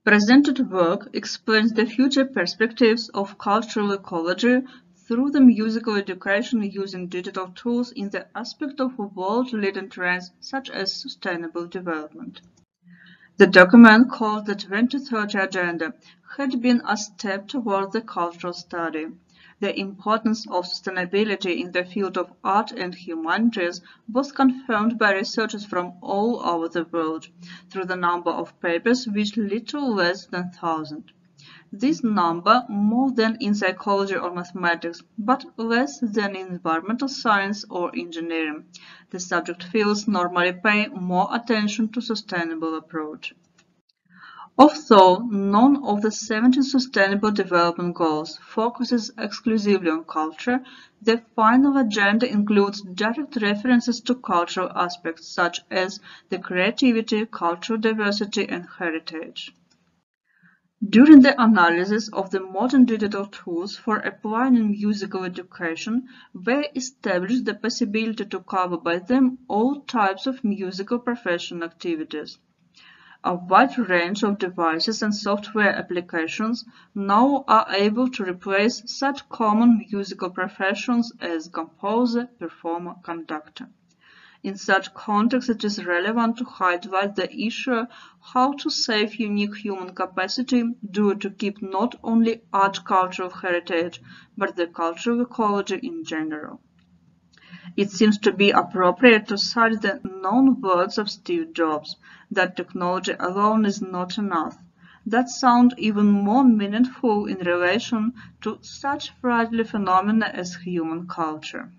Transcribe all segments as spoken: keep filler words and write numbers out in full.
Presented work explains the future perspectives of cultural ecology through the musical education using digital tools in the aspect of world-leading trends such as sustainable development. The document, called the twenty thirty Agenda, had been a step toward the cultural study. The importance of sustainability in the field of art and humanities was confirmed by researchers from all over the world, through the number of papers which little less than one thousand. This number more than in psychology or mathematics, but less than in environmental science or engineering. The subject fields normally pay more attention to sustainable approach. Although none of the seventeen Sustainable Development Goals focuses exclusively on culture, the final agenda includes direct references to cultural aspects such as the creativity, cultural diversity, and heritage. During the analysis of the modern digital tools for applying in musical education, we established the possibility to cover by them all types of musical professional activities. A wide range of devices and software applications now are able to replace such common musical professions as composer, performer, conductor. In such context, it is relevant to highlight the issue how to save unique human capacity due to keep not only art cultural heritage, but the cultural ecology in general. It seems to be appropriate to cite the known words of Steve Jobs, that technology alone is not enough, that sound even more meaningful in relation to such fragile phenomena as human culture.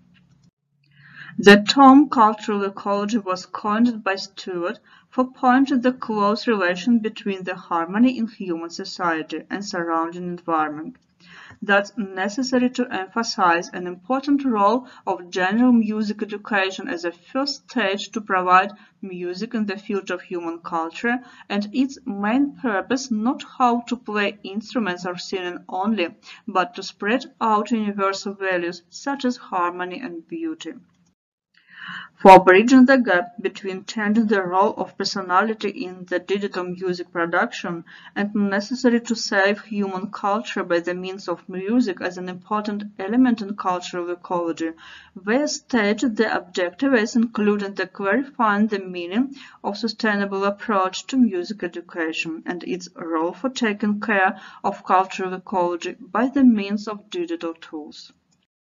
The term cultural ecology was coined by Stewart for pointing the close relation between the harmony in human society and surrounding environment. That's necessary to emphasize an important role of general music education as a first stage to provide music in the field of human culture, and its main purpose not how to play instruments or singing only, but to spread out universal values such as harmony and beauty. For bridging the gap between changing the role of personality in the digital music production and necessary to save human culture by the means of music as an important element in cultural ecology, we stated the objective as including the clarifying the meaning of sustainable approach to music education and its role for taking care of cultural ecology by the means of digital tools.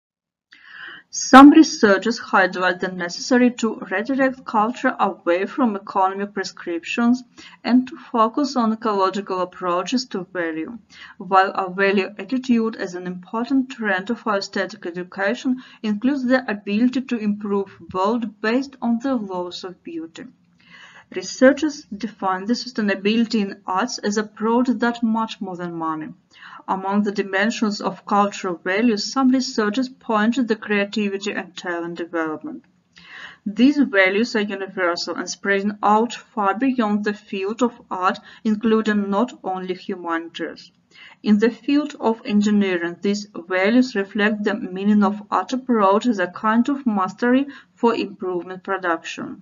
Some researchers highlight the necessity to redirect culture away from economic prescriptions and to focus on ecological approaches to value, while a value attitude as an important trend of aesthetic education includes the ability to improve world based on the laws of beauty. Researchers define the sustainability in arts as a product that much more than money. Among the dimensions of cultural values, some researchers point to the creativity and talent development. These values are universal and spreading out far beyond the field of art, including not only humanities. In the field of engineering, these values reflect the meaning of art approach as a kind of mastery for improvement production.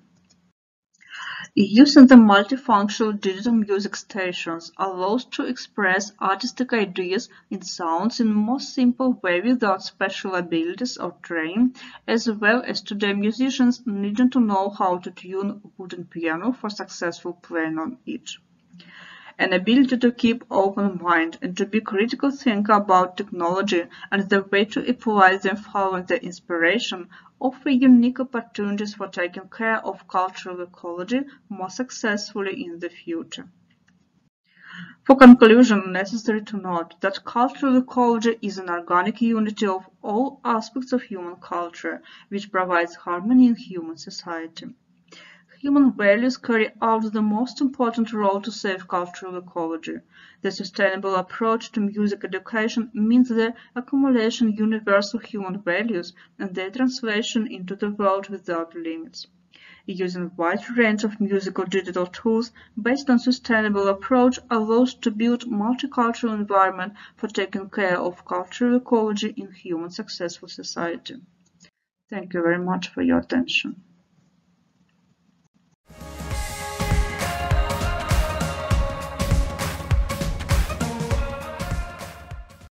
Using the multifunctional digital music stations allows to express artistic ideas in sounds in a more simple way without special abilities or training, as well as today musicians needing to know how to tune wooden piano for successful playing on it. An ability to keep open mind and to be critical thinker about technology and the way to apply them following the inspiration offer unique opportunities for taking care of cultural ecology more successfully in the future. For conclusion, necessary to note that cultural ecology is an organic unity of all aspects of human culture, which provides harmony in human society. Human values carry out the most important role to save cultural ecology. The sustainable approach to music education means the accumulation of universal human values and their translation into the world without limits. Using a wide range of musical digital tools based on sustainable approach allows to build multicultural environment for taking care of cultural ecology in human successful society. Thank you very much for your attention.